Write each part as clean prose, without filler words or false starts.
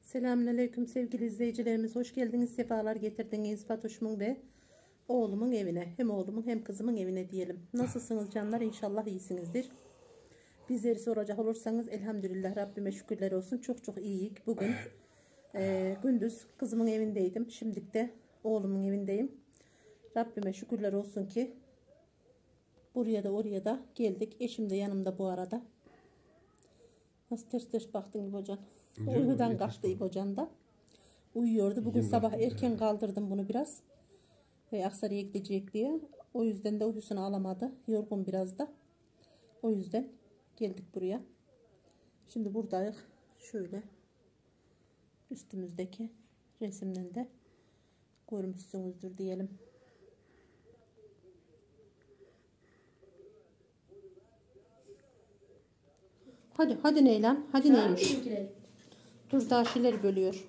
Selamünaleyküm sevgili izleyicilerimiz. Hoş geldiniz, sefalar getirdiniz Fatoş'umun ve oğlumun evine. Hem oğlumun hem kızımın evine diyelim. Nasılsınız canlar? İnşallah iyisinizdir. Bizleri soracak olursanız elhamdülillah Rabbime şükürler olsun. Çok çok iyiyiz. Bugün gündüz kızımın evindeydim. Şimdi de oğlumun evindeyim. Rabbime şükürler olsun ki buraya da oraya da geldik. Eşim de yanımda bu arada. Nasıl ters ters baktın İbocan? Uykudan kalktı İbocan da. Uyuyordu. Bugün sabah erken kaldırdım bunu biraz. Ve Aksaray'a gidecek diye. O yüzden de uykusunu alamadı. Yorgun biraz da. O yüzden geldik buraya. Şimdi buradayız. Şöyle. Üstümüzdeki resimden de görmüşsünüzdür diyelim. Hadi Neylan. Hadi neymiş? Dur daha şeyler bölüyor.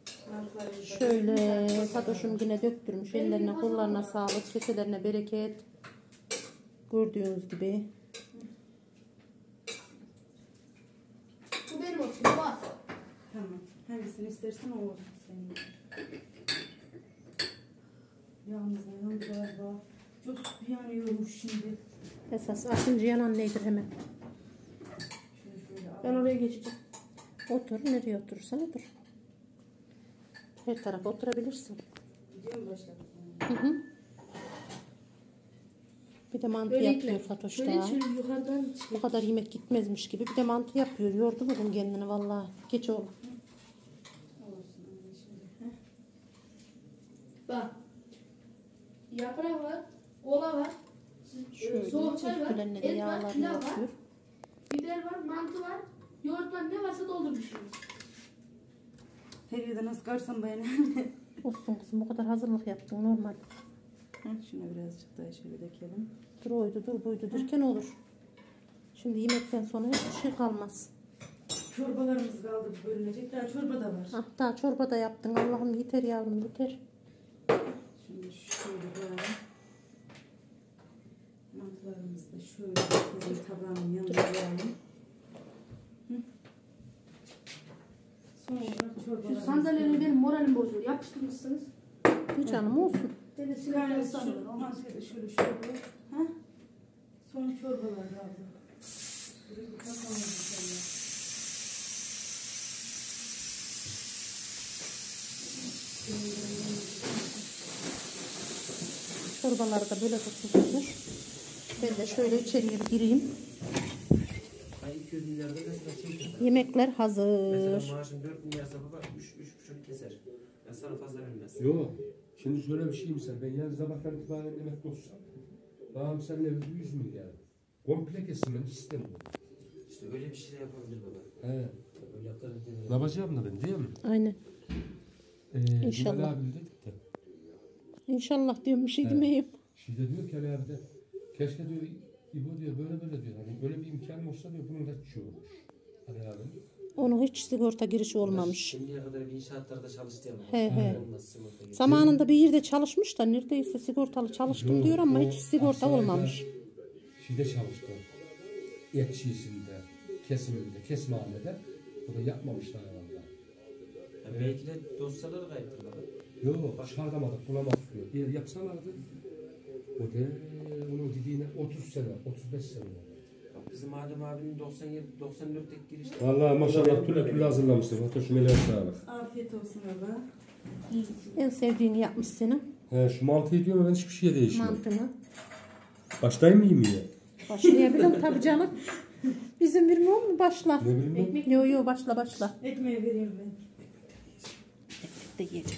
Şöyle Fatoş'um yine döktürmüş. Ellerine kollarına sağlık. Keselerine bereket. Gördüğünüz gibi. Bu benim olsun. Bak. Tamam. Hangisini istersen o olsun senin. Yalnız galiba çok yanıyormuş şimdi. Esas akıncı yanan nedir hemen? Ben oraya geçeceğim. Otur. Nereye oturursan otur. Her tarafa oturabilirsin. Gidiyor mu başladık? Hı. Bir de mantı Böyle yapıyor ekle. Fatoş Şöyle daha. şöyle yukarıdan çık. Bu kadar yemek gitmezmiş gibi. Bir de mantı yapıyor. Yordu bugün kendini vallahi. Geç oğlum. Olsun anne şimdi. Bak. Yaprağı var. Kola var. Şöyle Soğuk çay var. üstlerine de Et var. yağlarını Pilav var. yapıyor. Biber var. Mantı var. Yoğurt var. Ne varsa doldurmuşum. Her yerden nasıl karsan bayan. Olsun kızım, bu kadar hazırlık yaptın normal. Şunu birazcık daha şöyle dökelim. Dur oydu dur buydu derken olur. Şimdi yemekten sonra hiçbir şey kalmaz. Çorbalarımız kaldı bölünecek. Daha çorba da var. Ah, daha çorba da yaptın. Allah'ım yeter yavrum yeter. Şimdi şöyle böyle. Mantılarımızı da şöyle koyalım, tabağın yanına koyalım. Sonra Şu çorbalarımızı sandalyenin benim moralim bozuyor. Yapıştırmışsınız. Bir canım olsun. Dede sinirden Kaynağı sanırım. Ondan sonra da şöyle koy. Ha? Son çorbalar kaldı. Burayı bir kapatalım inşallah. Çorbaları da böyle tutmuştur. Ben de şöyle içeriye bir gireyim. Yemekler hazır. Mesela maaşın 4 milyarsa baba 3,5 keser. Ben sana fazla vermez. Yok. Şimdi şöyle bir şey misal. Ben yarın sabahtan itibaren emekli olsam. Babam seninle 100 milyar. Komple kesin ben istemiyorum. İşte öyle bir şey de yapabilir baba. He. Öyle yapar. Ne yapacağım da ben değil mi? Aynen. İnşallah. Bilal abi dedik de. İnşallah diyorum, bir şey He. demeyeyim. Şimdi diyor ki Ali abi de. Keşke diyor İbo diyor böyle diyor. Hani böyle bir imkan olsa diyor bunun da hiç yokmuş. Ali abi. Onun hiç sigorta girişi olmamış. Şimdiye kadar bir inşaatlarda çalıştı ya baba. He. Olmaz, sigorta geçiyor. Zamanında bir yerde çalışmış da neredeyse sigortalı çalıştım Yok, diyor ama o hiç sigorta Aksaray'da olmamış. Şeyde çalıştı. Etçisinde, kesiminde, kesmanede. Bu da yapmamışlar herhalde. Ya belki de dosyaları kayıttır baba. Yok, çıkartamadık, bulamadık diyor. Bir yer yapsalardı, o da onun dediğine 30 sene, 35 sene. Bak bizim Adem abinin 94'teki girişte. Vallahi maşallah tüle hazırlamıştır. Fatoş'um ele sağlık. Afiyet olsun abla. En sevdiğini yapmış senin. He, şu mantıyı diyorum ben hiçbir şeye değişmiyor. Mantığını. Başlayayım mı yemeye? Başlayabilirim tabii canım. Bizim bir mu başla. Ne bileyim ben? Yo başla. Ekmeği vereyim ben. De yiyecek.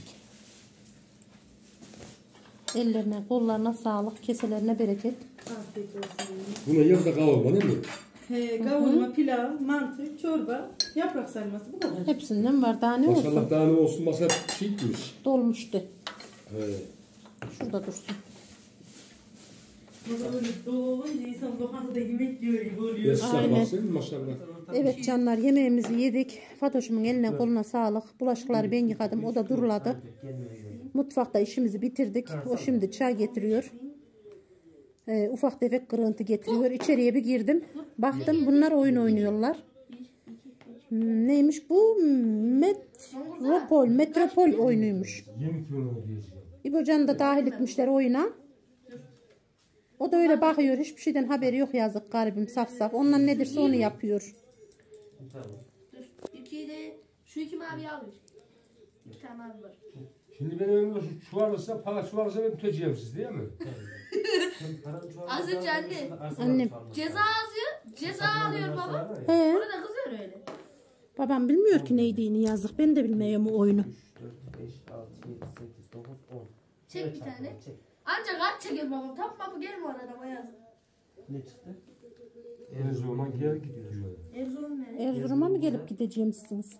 Ellerine, kollarına sağlık, keselerine bereket. Afiyet olsun. Buna yarıda kavurma değil mi? Kavurma, pilav, mantı, çorba, yaprak sarması bu kadar. Hepsinden var. Daha ne Maşallah olsun? daha ne olsun masa şey gitmiş. Dolmuştu. He. Şurada dursun. Burada böyle dolu olunca insan lokantada yemek yiyor gibi oluyor. Yaşlar Aynen. baksın maşallah. Evet canlar, yemeğimizi yedik. Fatoş'umun eline koluna sağlık. Bulaşıkları ben yıkadım. O da duruladı. Mutfakta işimizi bitirdik. O şimdi çay getiriyor. Ufak tefek kırıntı getiriyor. İçeriye bir girdim. Baktım bunlar oyun oynuyorlar. Neymiş bu? Metropol oyunuymuş. 22 milyon ödeyeceğim. İbocan'ı da dahil etmişler oyuna. O da öyle bakıyor. Hiçbir şeyden haberi yok yazık garibim saf saf. Ondan nedirse onu yapıyor. Tamam. Dur. İkiyi de şu iki maviyi alıyor. Bir tane mavi var. Şimdi benim önümde şu varsa, para şu varsa ben tutacağım siz değil mi? Az önce anne. Annem. Ceza yazıyor. Ceza alıyor baba. He. Orada kızıyor öyle. Babam bilmiyor ki neydiğini yazık. Ben de bilmiyorum o oyunu. 3, 4, 5, 6, 7, 8, 9, 10. Çek bir tane. Ancak kaç çekiyor babam. Tam mapı gelmiyor arada yazık. Ne çıktı? Erzurum'a gel gidiyor. Erzurum nereye? Erzurum'a mı gelip gideceğimsiniz?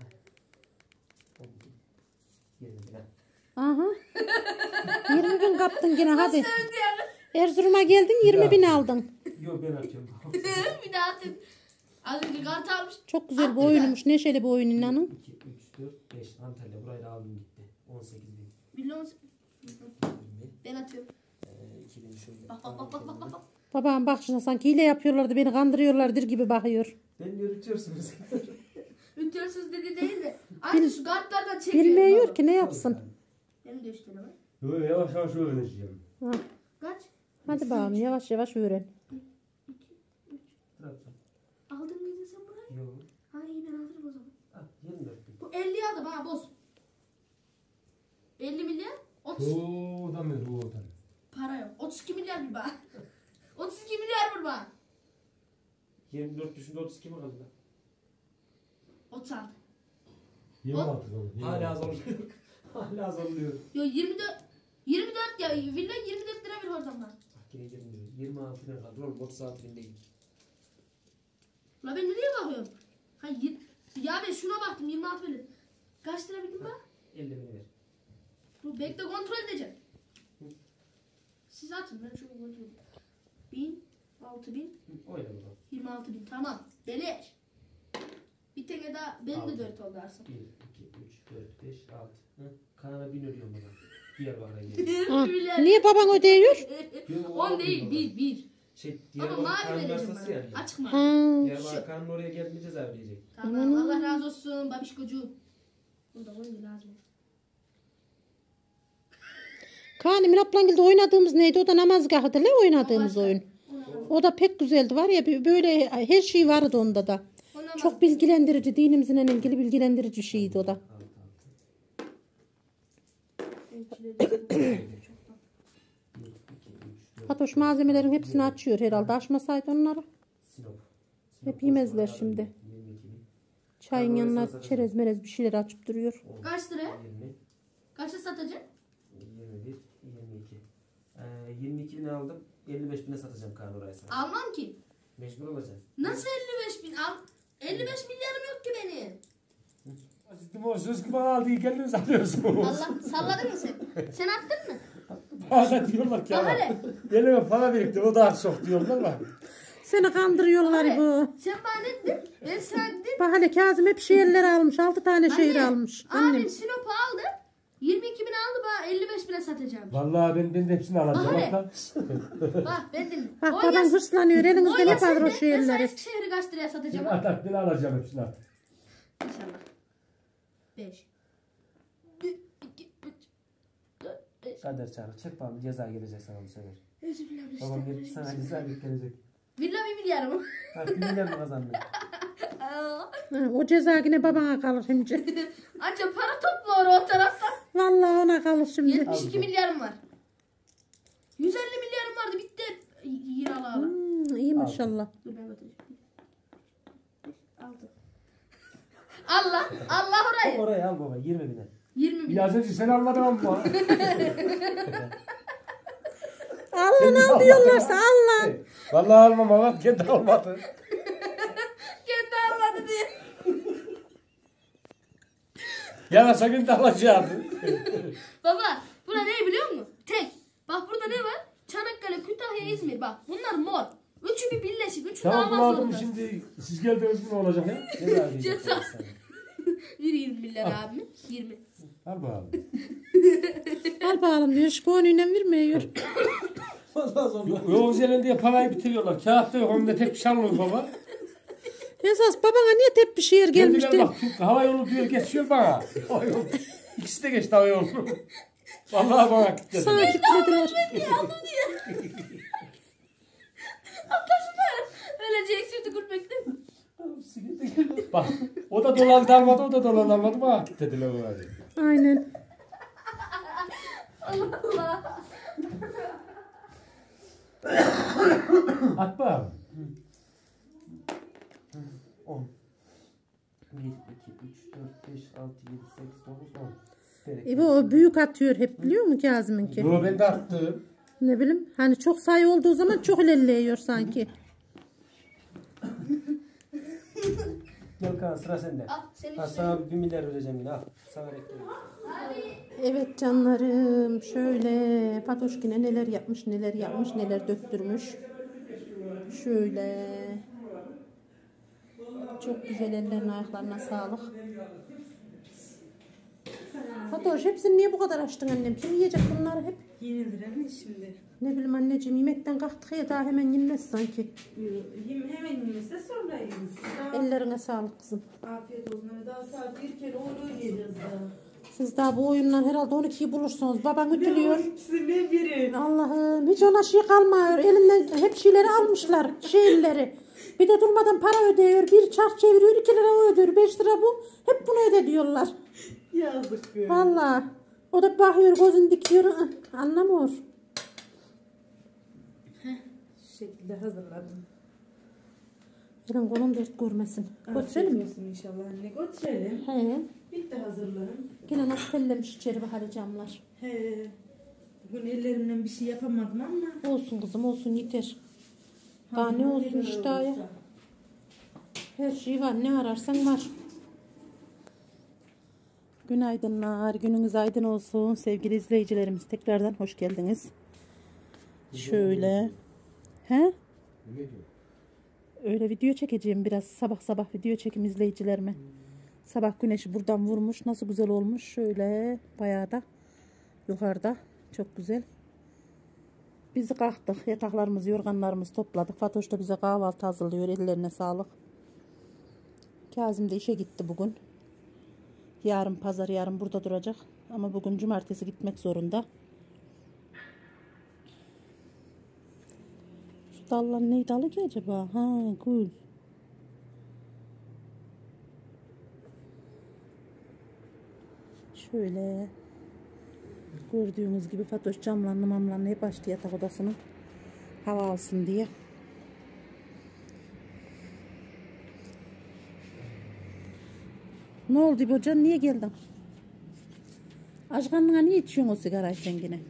Aha. 20 bin kaptın gene hadi. Erzurum'a geldin 20 bin aldın. Yok ben atıyorum. Bir daha atayım. Az önce kart almış. Çok güzel bir oyunmuş. Neşeli bir oyun inanın. 2, 3, 4, 5. Antalya burayı da aldım gitti. 18 bin. Biliyor musun? Ben atıyorum. 2000 şöyle. Bak bak bak bak bak bak. Babam bak şuna sanki hile yapıyorlardı beni kandırıyorlardır gibi bakıyor. Beni yürütüyorsunuz. Ütürsüz dedi değil de. Anne şu kartlardan çekiyor. Bilmiyor baba. ki ne yapsın. Benim de işte var. Yo, yavaş yavaş öğreneceğim. Ha. Kaç? Hadi bakalım yavaş yavaş öğren. Trabzon. Aldın mıydın sen burayı? Yok. Ha iyi ben alırım o zaman. Ah 24 bin. Bu 50'yi aldı bana boz. 50 milyar. 30. Oo da mı o da. Para yok. 32 milyar bir bana. 32 milyar bir bana. 24 düşünde 32 mi kaldı? 36. 26 oldu. Hala zorluyor. Hala zorluyor. Yo 24 ya. Villa 24 lira bir oradan bak. Bak yine 26 bin kaldı oğlum 36 bin değil. La ben nereye bakıyorum? Hayır. Ya ben şuna baktım 26 bin. Kaç lira bildim ben? 50 bin ver. Dur bekle kontrol edeceğim. Siz atın ben şunu kontrol edeyim. 1000, 6000, Oyna bakalım. 26 bin tamam. Beleş. Bir tane daha benim de 4 oldu aslında. 1, 2, 3, 4, 5, 6. Kanala 1000 ödüyorum bana. Diğer bakara geliyor. Ha. Niye baban ödeyiyor? 10 değil 1. Şey diğer Ama bakara mavi kanun vereceğim versası ya. bana. Açık mavi. Ha. Diğer bakara kanun oraya geldiğinde ceza verecek. Tamam Allah razı olsun babişkocuğum. Burada 10 lazım. Kaan Ablangil'de oynadığımız neydi? O da namazgahıdı la oynadığımız O başka. oyun. O da pek güzeldi var ya böyle her şey vardı onda da. Ona Çok bilgilendirici, dinimizle ilgili bilgilendirici şeydi o da. Fatoş malzemelerin hepsini açıyor herhalde. Açmasaydı onları. Sinop. Hep yemezler şimdi. 22 bin. Çayın yanına çerez merez bir şeyler açıp duruyor. kaç lira? 20. Kaça satacaksın? 21, 22. 22 bin aldım. 55 bine satacağım kanun oraya sana. Almam ki. Mecbur olacaksın. Nasıl 55 bin? 55 milyarım yok ki benim. Siz o söz gibi aldığı kendiniz alıyorsunuz. Allah salladın mı sen? Sen attın mı? Bazen diyorlar ki ama. Bahane. Elime para birikti o daha çok diyorlar bak. Seni kandırıyorlar Bahane. bu. Sen bana ne dedin? Ben sana dedim. Bak hele Kazım hep şehirleri almış. 6 tane şehir almış. Annem. Abim Sinop'u aldı. 22 bin aldı bana 55 bine satacağım. Vallahi ben de hepsini alacağım. Bahane. Hatta Bak ben dedim. Bak babam hırslanıyor. Elinizde ne kadar o Ben sana şehirleri. Eskişehir'i kaç liraya satacağım? ben atak bile alacağım hepsini. İnşallah. 5. 1, 2, 3, 4, 5. Kader çağır. Çek bakalım ceza gelecek sana bu sefer. Bismillah. Babam gelip sana ceza gelecek. Villa 1 milyar mı? Bak 1 milyar mı kazandın? Ha, o ceza yine babana kalır şimdi. Anca para topluyor o taraftan. Vallahi ona kalır şimdi. 72 milyarım var. 150 milyarım vardı bitti. Yiralı. İyi maşallah. Dur ben batıracağım. 6. Allah orayı. Oraya al baba 20 bine. 20 bin. Biraz önce sen almadın ama. Allah'ın al diyorlarsa Allah. Vallahi almam ama kendi almadı. Kendi almadı diye. Yarasa kendi alacaktı. Baba buna ne biliyor musun? Tek. Bak burada ne var? Çanakkale, Kütahya, İzmir. Bak bunlar mor. Üçü bir birleşik. Üçü Tamam daha bunu var aldım zorunda. şimdi. Siz geldiğiniz ne olacak ya? Ceza gelecek Ceza. sana. Bir 20 milyar abi. 20. Al bakalım. Al bakalım diyor. Şu konuyla vermiyor. Vallahi zorluyor. Yol üzerinde diye parayı bitiriyorlar. Kağıtta yok. Onda tek bir şey almıyor baba. Esas babana niye tep bir şehir gelmişti? Bak hava yolu diyor geçiyor bana. Hava yolu. İkisi de geçti hava yolu. Vallahi bana kilitlediler. Sana kilitlediler. Öylece eksildi gülmekten. Bak o da dolandı almadı, o da dolandı almadı. Bana kilitlediler orayı. Aynen. Allah Allah. At bakalım. 10. 1, 2, 3, 4, 5, 6, 7, 8, 9, 10. İbo o büyük atıyor hep biliyor musun Kazım'ınki? Yo ben de attım. Ne bileyim hani çok sayı olduğu zaman çok ilerliyor sanki. Gel Kaan sıra sende. Al senin Ha, sana 1 milyar vereceğim yine al. Sana bekliyorum. Evet canlarım şöyle Fatoşkine neler yapmış neler döktürmüş. Şöyle. Çok güzel ellerine ayaklarına sağlık. Fatoş hepsini niye bu kadar açtın annem? Kim yiyecek bunları hep? Yenilir mi şimdi? Ne bileyim anneciğim yemekten kalktık ya daha hemen yenmez sanki. Hemen yemese sonra yeriz. Ellerine sağlık kızım. Afiyet olsun. Daha saat 1 kere oyun yiyeceğiz daha. Siz daha bu oyundan herhalde 12'yi bulursunuz. Baban ütülüyor. İkisi ne biri? Allah'ım hiç ona şey kalmıyor. Elinden hep şeyleri almışlar. Şeyleri. Bir de durmadan para ödüyor. Bir çark çeviriyor 2 lira ödüyor. 5 lira bu. Hep bunu öde diyorlar. Yazık kız. Vallahi. O da bakıyor gözünü dikiyor. Anlamıyor. Şu şekilde hazırladım. Benim kolum dert görmesin. Götürelim mi? Olsun inşallah anne. Götürelim. He. Bitti hazırlarım. Yine nasıl tellemiş içeri bahar camlar. He. Bugün ellerimden bir şey yapamadım ama. Olsun kızım olsun yeter. Daha ne olsun işte ya. Her şey var ne ararsan var. Günaydınlar. Gününüz aydın olsun sevgili izleyicilerimiz. Tekrardan hoş geldiniz. Şöyle. He? Öyle video çekeceğim biraz. Sabah sabah video çekim izleyicilerime. Sabah güneşi buradan vurmuş. Nasıl güzel olmuş. Şöyle bayağı da yukarıda. Çok güzel. Biz kalktık. Yataklarımızı, yorganlarımızı topladık. Fatoş da bize kahvaltı hazırlıyor. Ellerine sağlık. Kazım da işe gitti bugün. Yarın pazar, yarın burada duracak. Ama bugün cumartesi gitmek zorunda. Şu dallar ne dalı ki acaba? Ha, gül. Şöyle. Gördüğünüz gibi Fatoş camlandı mamlandı hep açtı yatak odasını. Hava alsın diye. Ne oldu İbocan? Niye geldin? Aşkınlığına niye içiyorsun o sigarayı sen yine?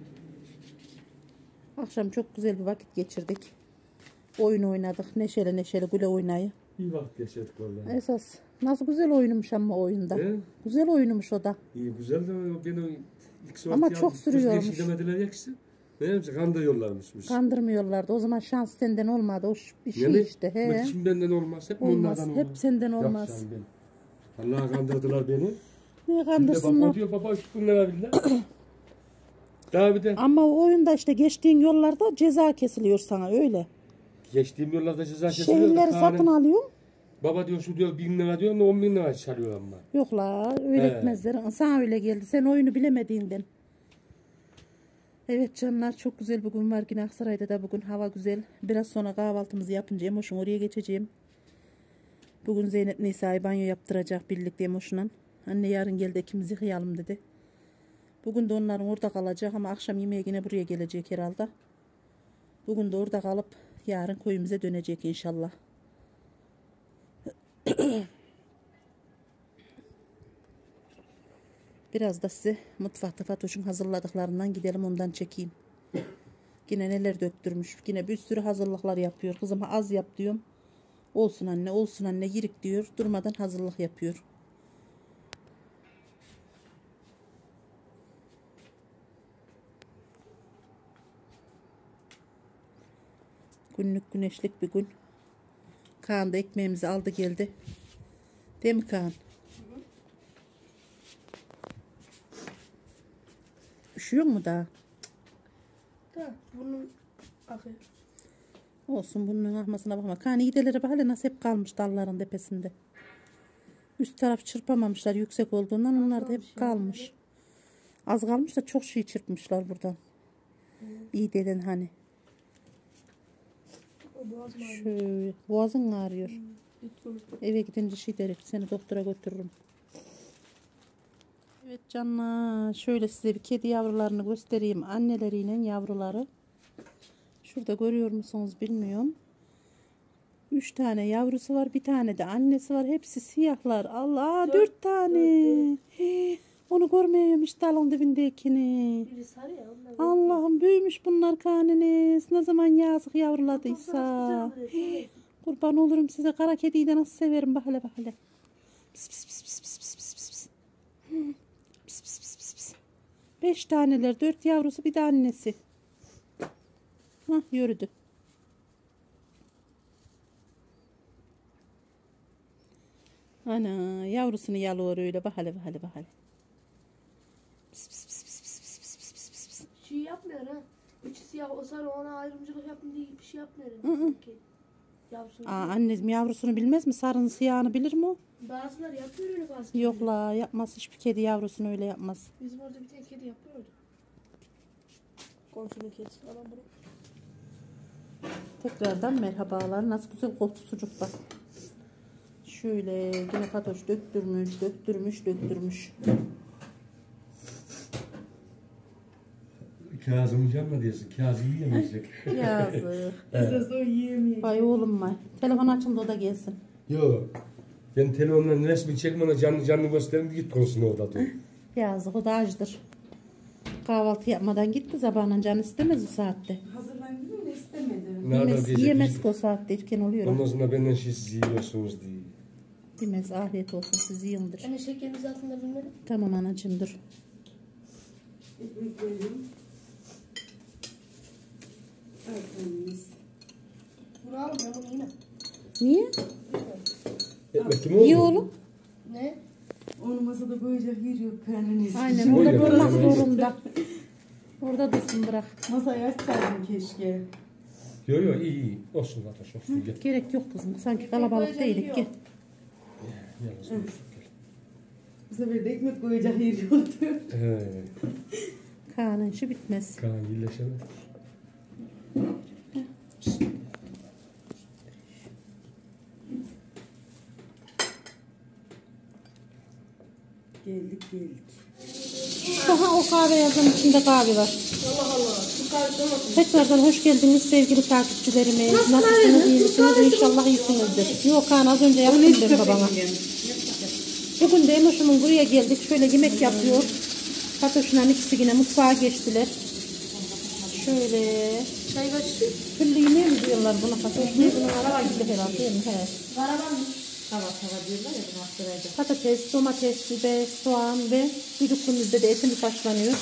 Akşam çok güzel bir vakit geçirdik. Oyun oynadık. Neşeli neşeli güle oynayı. İyi vakit geçirdik vallahi. Esas. Nasıl güzel oyunmuş ama oyunda. He? Güzel oyunmuş o da. İyi güzel de ben o ilk saat Ama çok sürüyormuş. Kız demediler ya kişi. Neyse kandırıyorlarmışmış. Kandırmıyorlardı. O zaman şans senden olmadı. O bir şey Yani, işte. He. bak şimdi benden olmaz. Hep Olmaz. onlardan olmaz. Hep senden olmaz. Yok canım benim. Allah'a kandırdılar beni. Niye Bir de kandırsınlar? baba diyor baba 3 bin lira billah. Daha bir de Ama o oyunda işte geçtiğin yollarda ceza kesiliyor sana öyle. geçtiğim yollarda ceza kesiliyor. Şehirleri satın alıyorum. Baba diyor şu diyor 1000 lira diyor 10 bin lira çalıyor ama. Yok la öyle He. etmezler. Sana öyle geldi. Sen oyunu bilemediğinden. Evet canlar çok güzel bugün var. Yine Aksaray'da da bugün hava güzel. Biraz sonra kahvaltımızı yapınca Emoş'un oraya geçeceğim. Bugün Zeynep Nisa'yı banyo yaptıracak birlikte Emoş'la. Anne yarın gel de ikimiz yıkayalım dedi. Bugün de onların orada kalacak ama akşam yemeğe yine buraya gelecek herhalde. Bugün de orada kalıp yarın köyümüze dönecek inşallah. Biraz da size mutfakta Fatoş'un hazırladıklarından gidelim ondan çekeyim. Yine neler döktürmüş. Yine bir sürü hazırlıklar yapıyor. Kızıma az yap diyorum. Olsun anne olsun anne yirik diyor. Durmadan hazırlık yapıyor. Günlük güneşlik bir gün. Kaan da ekmeğimizi aldı geldi. Değil mi Kaan? Üşüyor mu daha? Da bunun akıyor. Olsun bunun ahmasına bakma. Kani gideleri bak hele nasıl hep kalmış dalların tepesinde. Üst taraf çırpamamışlar yüksek olduğundan onlar da hep kalmış. Az kalmış da çok şey çırpmışlar buradan. İyi deden hani. Şöyle boğazın ağrıyor. Eve gidince şey derim seni doktora götürürüm. Evet canlar şöyle size bir kedi yavrularını göstereyim. Anneleriyle yavruları. Şurada görüyor musunuz bilmiyorum. 3 tane yavrusu var. Bir tane de annesi var. Hepsi siyahlar. Allah 4 tane. Onu görmeyeyim işte dalın dibindekini. Biri sarı ya. Allah'ım büyümüş bunlar kaniniz. Ne zaman yazık yavruladıysa. Kurban olurum size. Kara kediyi de nasıl severim. Bak hele bak hele. Pis pis pis pis pis pis pis pis pis. Pis pis pis pis pis. 5 taneler. 4 yavrusu bir de annesi. Hah yürüdü. Ana yavrusunu yalıyor öyle. Bak hele bak hele bak hele. Pis pis pis pis pis pis pis pis pis pis. Şey yapmıyor ha. Üç siyah o sarı ona ayrımcılık yapın diye bir şey yapmıyor. Yavrusunu. Annem yavrusunu bilmez mi? Sarının siyahını bilir mi o? Bazıları yapıyor öyle bazı. Yok la yapmaz. Hiçbir kedi yavrusunu öyle yapmaz. Bizim orada bir tane kedi yapıyordu. Komşunun kedisi falan bunu. Tekrardan merhabalar. Nasıl güzel koktu sucuk bak. Şöyle yine Fatoş döktürmüş. Kazım canla diyorsun. Kazım yiyemeyecek. Yazık. Esas o yiyemiyor. Vay oğlum vay. Telefon açıldı o da gelsin. Yok. Ben telefondan resmi çekme ona canlı gösterim git konusunu orada dur. Yazık o da acıdır. Kahvaltı yapmadan gitti sabahından canı istemez o saatte. Hazırlandım da istemedim. Yemez, diyecek? yemez ki o saatte erken oluyor. Ondan sonra benden şey siz yiyorsunuz diye. Yemez afiyet olsun siz yiyindir. Anne şekerinizi altında bilmedim. Tamam anacığım dur. Ekmek koyayım. Arkamız. Bunu alın ben bunu yine. Niye? Ekmek kim oldu? İyi oğlum. Ne? Onu masada koyacak yer yok karnınız. Aynen Oy orada ya, durmak ben öyle zorunda. Orada dursun bırak. Masayı açsaydım keşke. Yok iyi. Olsun Fatoş olsun gel. Gerek yok kızım. Sanki kalabalık değilik ki. Yalnız olsun gel. Bu sefer de ekmek koyacak yer yoktu. Kaan'ın işi bitmez. Kaan iyileşemez. Geldik. Daha o kahve yazanın içinde kahve var. Allah Allah. Bu kahve olmasın. Tekrardan hoş geldiniz sevgili takipçilerimiz. Nasılsınız, iyi misiniz? İnşallah iyisinizdir. Yok Kaan az önce yaptım ben babana. Bugün de Emoş'umun buraya geldik. Şöyle yemek yapıyor. Fatoş'la ikisi yine mutfağa geçtiler. Şöyle. Çay kaçtı. Küllü yemeği mi diyorlar buna Fatoş? Ne bunun araba gibi herhalde değil mi? He. Karavan mı? Tava diyorlar ya bunu Aksaray'da. Patates, domates, biber, soğan ve düdüklümüzde de etimiz haşlanıyor.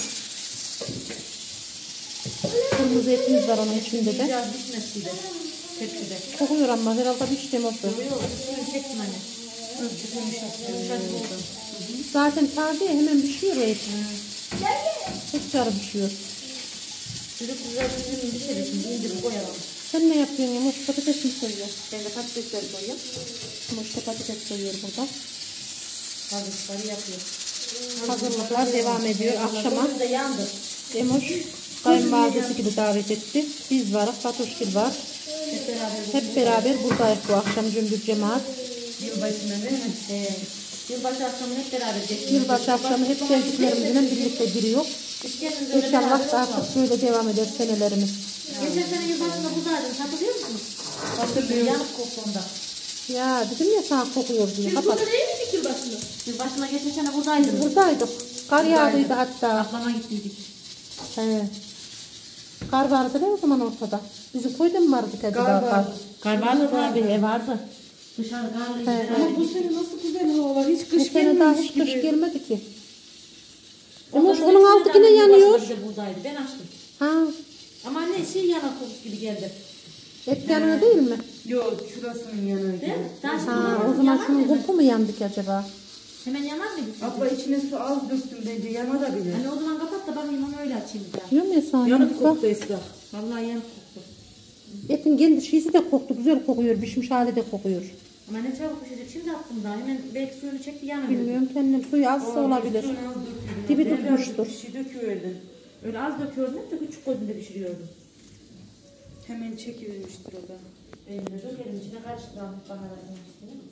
Kırmızı etimiz var onun içinde de. Biraz bitmez bir de. Tepside. Kokuyor ama herhalde bir işte oldu. Yok, üstünü çektim anne. Zaten taze ya, hemen pişiyor o et. Çok çarı pişiyor. Çocuk güzel bir şey şimdi indirip koyalım. Sen ne yapıyorsun Yumuş? Patates mi soyuyor? Ben de patatesleri koyuyorum. Yumuş da patates soyuyor burada. Hazırlıkları yapıyor. Hazırlıklar devam ediyor. Akşama Burada yandı. Yumuş kayınvalidesi gibi davet etti. Biz varız, Fatoş gibi var. Hep beraber buradayız bu akşam cümbür cemaat. Yılbaşında değil mi? Yılbaşı akşamı hep beraber geçiyoruz. Yılbaşı akşamı hep sevdiklerimizle birlikte giriyor. İnşallah da artık böyle devam eder senelerimiz. Geçen sene yılbaşında buradaydın. Hatırlıyor musunuz? Hatırlıyorum. Yanık koktuğunda. Ya dedim ya sana kokuyor diye. Siz Kapat. burada değil miydik yılbaşında? Yılbaşına geçen sene buradaydınız. Buradaydık. Kar yağdıydı hatta. Ablama gittiydik. He. Kar vardı ne o zaman ortada? Bizim köyde mi vardı ki acaba kar? Kar vardı. Vardı. Dışarı karlıydı. He. Ama bu sene nasıl güzel hava var. Hiç Bu kış sene daha gelmemiş hiç kış gibi. gelmedi ki. Onun altı yine yanıyor. Buradaydı. Ben açtım. Ha. Ama anne şey yanak kokusu gibi geldi. Et yanıyor değil mi? Yok şurasının yanıyor. Değil mi? Daha şimdi Ha, o zaman şunun koku mu yandı ki acaba? hemen yanar mıydı? Abla içine su az döktüm bence yanabilir. Anne o zaman kapat da bakayım onu öyle açayım bir daha. Diyorum ya sana. Yanık Bak. koktu Esra. Vallahi yanık koktu. Etin kendi şişi de koktu. Güzel kokuyor. Pişmiş hali de kokuyor. Ama ne çabuk pişecek. Şimdi attım daha. Hemen belki suyunu çekti yanına. Bilmiyorum kendim. Suyu azsa olabilir. Dibi tutmuştur. Bir şey döküverdin. Öyle az döküyordun de küçük gözünde pişiriyordum. Hemen çekivermiştir o da. Elimde dökelim içine karıştıralım baharatın üstüne.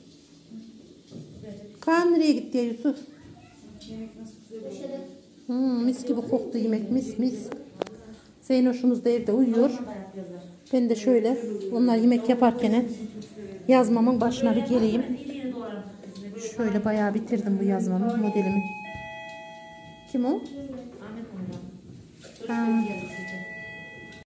Kaan nereye gitti ya Yusuf? Yemek nasıl güzel oldu. Mis gibi koktu yemek. Mis. Zeynoş'umuz da evde uyuyor. Ben de şöyle onlar yemek yaparken yazmamın başına bir geleyim. Şöyle bayağı bitirdim bu yazmamı, modelimi. Kim o? Ha.